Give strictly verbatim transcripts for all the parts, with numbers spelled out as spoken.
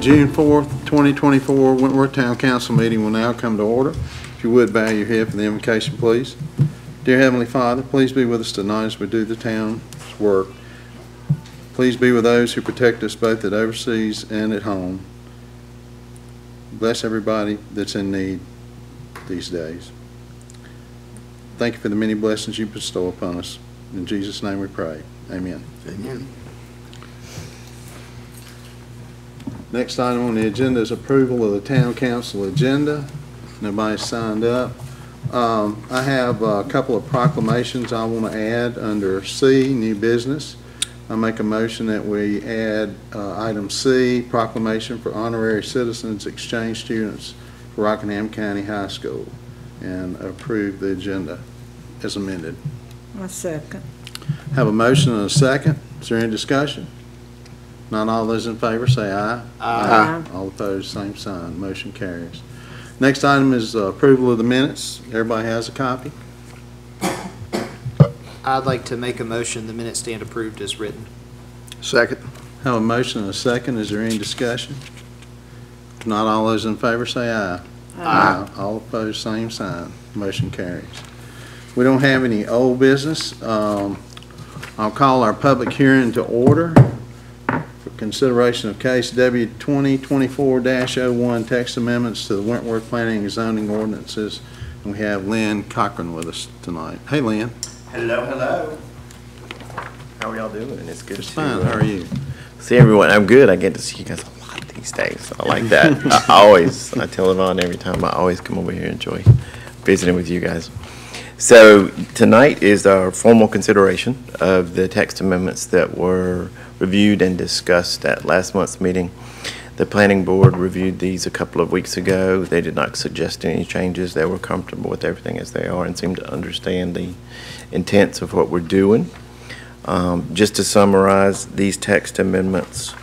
June fourth, twenty twenty-four Wentworth Town Council meeting will now come to order. If you would bow your head for the invocation, please. Dear Heavenly Father, please be with us tonight as we do the town's work. Please be with those who protect us both at overseas and at home. Bless everybody that's in need these days. Thank you for the many blessings you bestow upon us. In Jesus' name we pray. Amen. Amen. Next item on the agenda is approval of the Town Council agenda. Nobody's signed up. Um, I have a couple of proclamations I want to add under C, new business. I make a motion that we add uh, item C, proclamation for honorary citizens exchange students for Rockingham County High School, and approve the agenda as amended. A second. Have a motion and a second. Is there any discussion? Not all those in favor say aye. Aye. All opposed, same sign. Motion carries. Next item is uh, approval of the minutes. Everybody has a copy? I'd like to make a motion the minutes stand approved as written. Second. Have a motion and a second. Is there any discussion? If not all those in favor say aye. Aye. All opposed, same sign. Motion carries. We don't have any old business. Um, I'll call our public hearing to order for consideration of case W twenty twenty-four dash oh one text amendments to the Wentworth Planning and Zoning Ordinances. And we have Lynn Cochran with us tonight. Hey, Lynn. Hello, hello. How are y'all doing? It's good Just to fine. uh, How are you? see everyone. I'm good. I get to see you guys a lot these days. I like that. I always, I tell Yvonne every time, I always come over here and enjoy visiting with you guys. So tonight is our formal consideration of the text amendments that were reviewed and discussed at last month's meeting. The planning board reviewed these a couple of weeks ago. They did not suggest any changes. They were comfortable with everything as they are and seemed to understand the intents of what we're doing. Um, just to summarize, these text amendments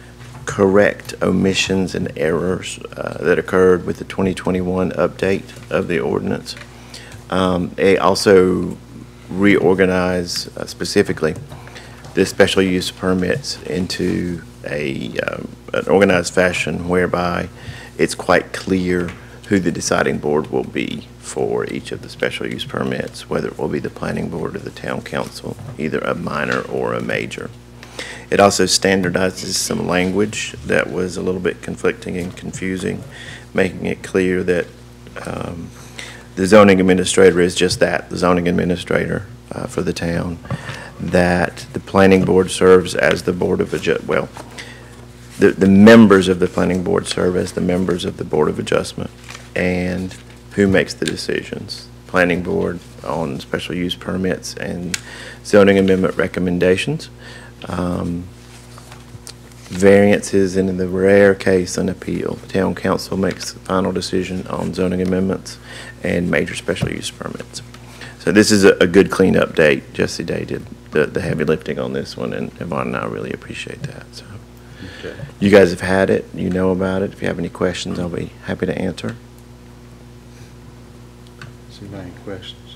correct omissions and errors uh, that occurred with the twenty twenty-one update of the ordinance. Um, they also reorganize uh, specifically the special use permits into a um, an organized fashion whereby it's quite clear who the deciding board will be for each of the special use permits, whether it will be the planning board or the town council, either a minor or a major. It also standardizes some language that was a little bit conflicting and confusing, making it clear that um, the zoning administrator is just that, the zoning administrator uh, for the town, that the planning board serves as the board of adjustment. Well, the, the members of the planning board serve as the members of the board of adjustment, and who makes the decisions. Planning board on special use permits and zoning amendment recommendations. Um, variances, and in the rare case an appeal. The town council makes the final decision on zoning amendments and major special use permits. So this is a, a good clean update. Jesse Day did the, the heavy lifting on this one, and Yvonne and I really appreciate that. So Okay. you guys have had it, you know about it. If you have any questions, I'll be happy to answer. Does anybody have any questions?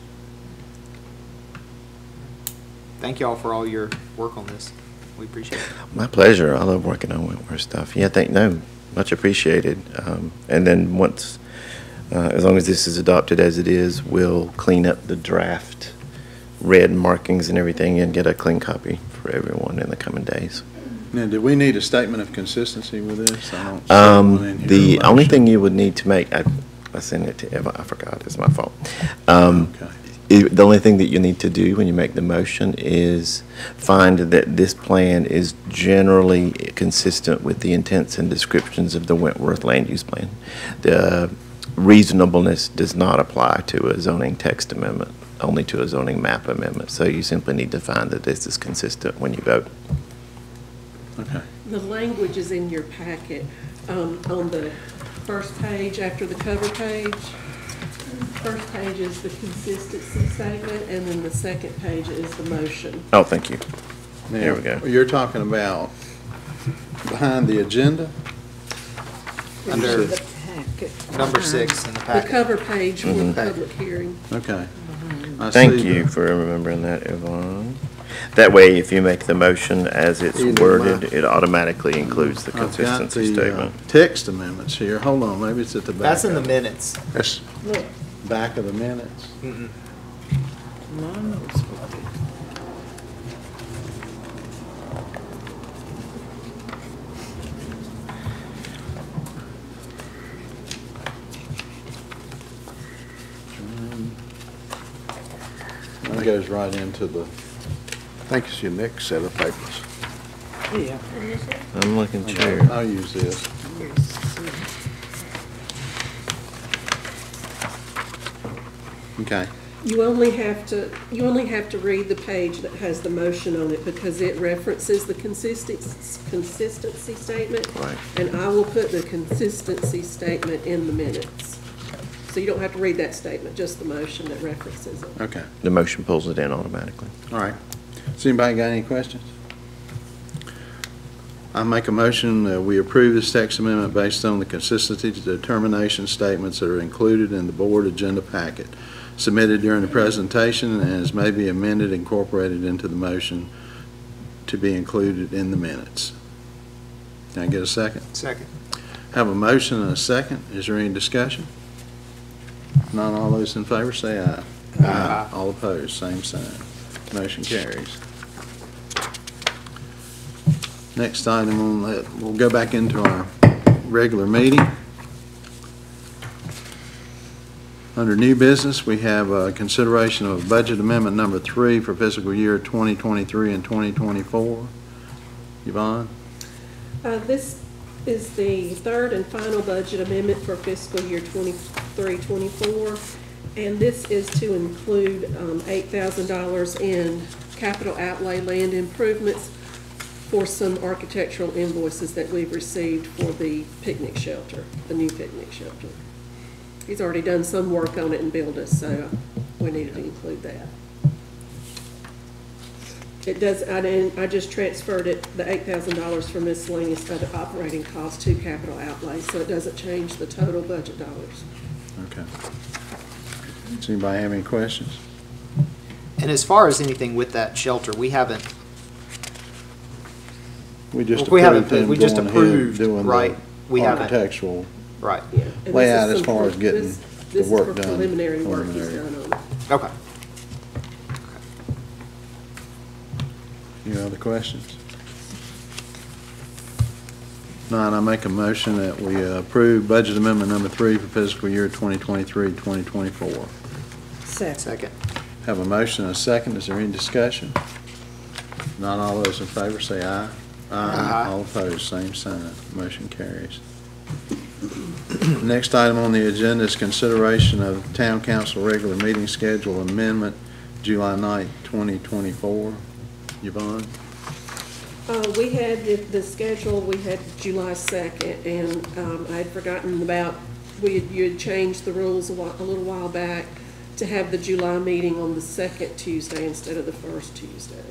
Thank you all for all your work on this. We appreciate it. My pleasure. I love working on Wentworth stuff. Yeah, thank no, much appreciated. Um, and then once, uh, as long as this is adopted as it is, we'll clean up the draft red markings and everything and get a clean copy for everyone in the coming days. Now, do we need a statement of consistency with this? I don't see Um, one in here. the Motion. only thing you would need to make, I, I sent it to Eva. I forgot. It's my fault. Um, Okay. It, the only thing that you need to do when you make the motion is find that this plan is generally consistent with the intents and descriptions of the Wentworth land use plan. The reasonableness does not apply to a zoning text amendment, only to a zoning map amendment. So you simply need to find that this is consistent when you vote. Okay. The language is in your packet um, on the first page after the cover page. First page is the consistency statement, and then the second page is the motion. Oh, thank you. Now, There we go. You're talking about behind the agenda? Under The packet. number six in the The packet. cover page for Mhm. public hearing. Okay. I Thank see you the- for remembering that, Yvonne. That way, if you make the motion as it's Either worded, way. it automatically includes the I've got consistency the, uh, statement. text amendments here. Hold on, maybe it's at the back. That's in the of- minutes. That's Look, back of the minutes. Mm-mm. mine looks like it. That goes right into the, I think it's your next set of papers. Yeah. I'm looking too. I'll use this. Okay. You only have to, you only have to read the page that has the motion on it because it references the consistency, consistency statement. Right. And I will put the consistency statement in the minutes. So you don't have to read that statement, just the motion that references it. Okay. The motion pulls it in automatically. All right. Has anybody got any questions? I make a motion that we approve this text amendment based on the consistency determination statements that are included in the board agenda packet submitted during the presentation and as may be amended, incorporated into the motion to be included in the minutes. Can I get a second? Second. Have a motion and a second. Is there any discussion? None, all those in favor say aye. Aye. All opposed, same sign. Motion carries. Next item on that, we'll go back into our regular meeting. Under new business, we have a consideration of budget amendment number three for fiscal year twenty twenty-three and twenty twenty-four. Yvonne? Uh, this is the third and final budget amendment for fiscal year twenty-three twenty-four. And this is to include, um, eight thousand dollars in capital outlay land improvements for some architectural invoices that we've received for the picnic shelter, the new picnic shelter. He's already done some work on it and billed us, so we needed to include that. It does, I didn't, I just transferred it, the eight thousand dollars from miscellaneous other operating costs to capital outlay, so it doesn't change the total budget dollars. Okay. Does anybody have any questions? And as far as anything with that shelter, we haven't, We just We haven't- approved them we just going ahead approved, doing right. We the haven't- architectural. right. Yeah. and this Layout is as some far pre- as getting this- the this is work for done. Preliminary work he's Preliminary. done on it. Okay. Any other questions? None, I make a motion that we approve budget amendment number three for fiscal year twenty twenty-three, twenty twenty-four. Second. Second. Have a motion and a second. Is there any discussion? Not all those in favor say aye. Aye. All opposed, same sign. Motion carries. Next item on the agenda is consideration of Town Council regular meeting schedule amendment, July ninth, twenty twenty-four. Yvonne? Uh, we had the, the schedule, we had July second, and, um, I had forgotten about, we had, you had changed the rules a while, a little while back to have the July meeting on the second Tuesday instead of the first Tuesday.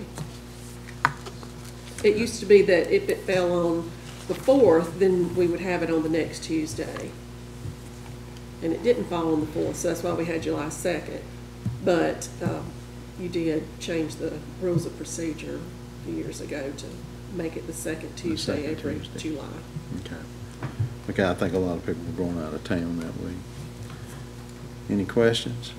It used to be that if it fell on the fourth, then we would have it on the next Tuesday. And it didn't fall on the fourth, so that's why we had July second. But, um, you did change the rules of procedure a few years ago to make it the second Tuesday second every Tuesday. July. Okay. Okay, I think a lot of people were going out of town that week. Any questions?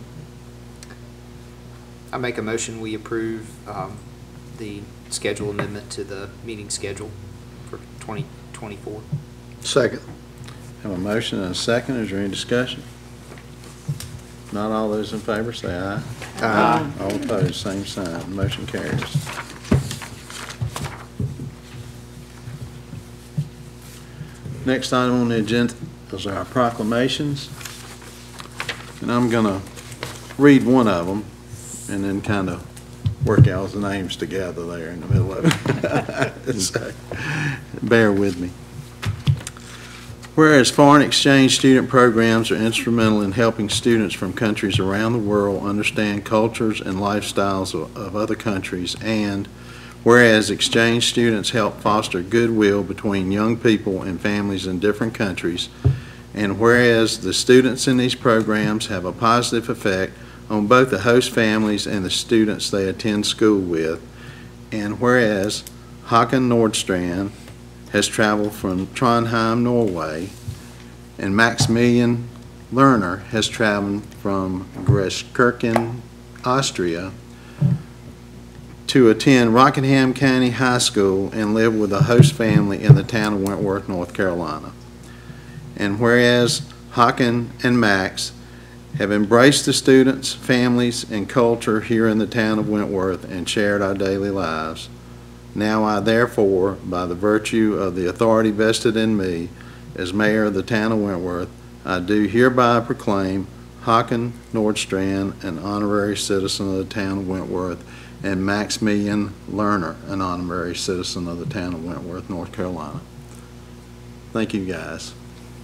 I make a motion, we approve um, the schedule amendment to the meeting schedule for twenty twenty-four. Second. Have a motion and a second. Is there any discussion? Not all those in favor say aye. Aye. All opposed, same sign. Motion carries. Next item on the agenda is our proclamations. And I'm going to read one of them and then kind of work y'all's names together there in the middle of it. So, bear with me. Whereas foreign exchange student programs are instrumental in helping students from countries around the world understand cultures and lifestyles of, of other countries, and whereas exchange students help foster goodwill between young people and families in different countries, and whereas the students in these programs have a positive effect on both the host families and the students they attend school with, And whereas Håkon Nordstrand has traveled from Trondheim, Norway, and Maximilian Lerner has traveled from Greskirchen, Austria, to attend Rockingham County High School and live with a host family in the town of Wentworth, North Carolina. And whereas Håkon and Max have embraced the students, families, and culture here in the town of Wentworth and shared our daily lives, now I therefore, by the virtue of the authority vested in me as mayor of the town of Wentworth, I do hereby proclaim Håkon Nordstrand an honorary citizen of the town of Wentworth and Maximilian Lerner an honorary citizen of the town of Wentworth, North Carolina. Thank you, guys.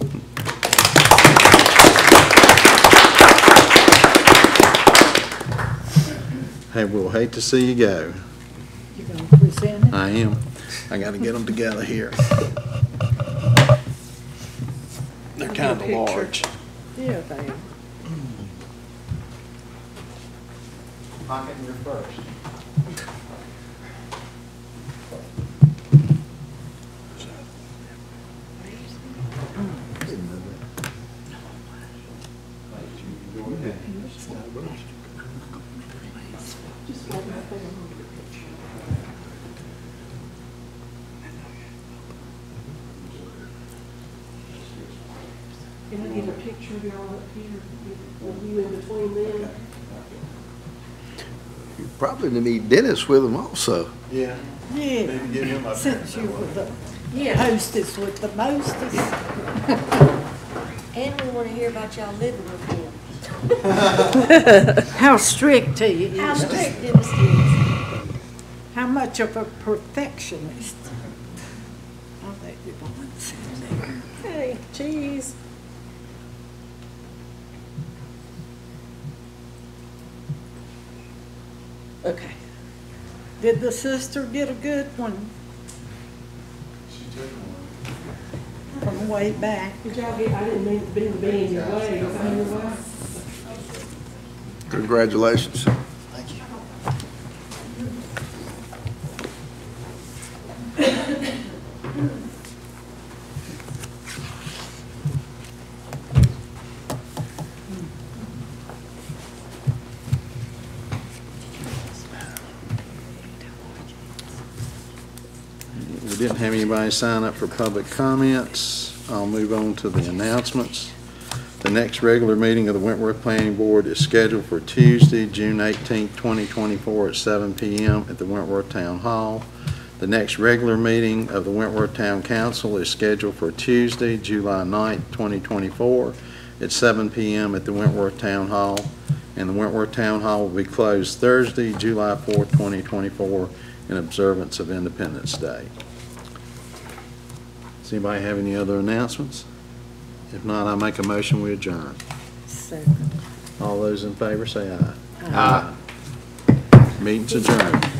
Hey, we'll hate to see you go. You gonna present it? I am. I got to get them together here. They're kind of large. Yeah, they are. Pocket, you're first. Can I get a picture of y'all up here, of you in between them? You probably need Dennis with them also. Yeah. Yeah, Maybe give him a- since you were the Yeah. hostess with the mostest. And we want to hear about y'all living with him. How strict he is. How strict Dennis is. How much of a perfectionist. I'll let you go and sit there. Hey, cheese. Okay. Did the sister get a good one from way back? Did y'all get, I didn't mean to be, be in your way, is that your way? Congratulations. We didn't have anybody sign up for public comments. I'll move on to the announcements. The next regular meeting of the Wentworth Planning Board is scheduled for Tuesday, June eighteenth, twenty twenty-four at seven P M at the Wentworth Town Hall. The next regular meeting of the Wentworth Town Council is scheduled for Tuesday, July ninth, twenty twenty-four at seven P M at the Wentworth Town Hall. And the Wentworth Town Hall will be closed Thursday, July fourth, twenty twenty-four in observance of Independence Day. Does anybody have any other announcements? If not, I make a motion, we adjourn. Second. All those in favor say aye. Aye. Meeting's adjourned.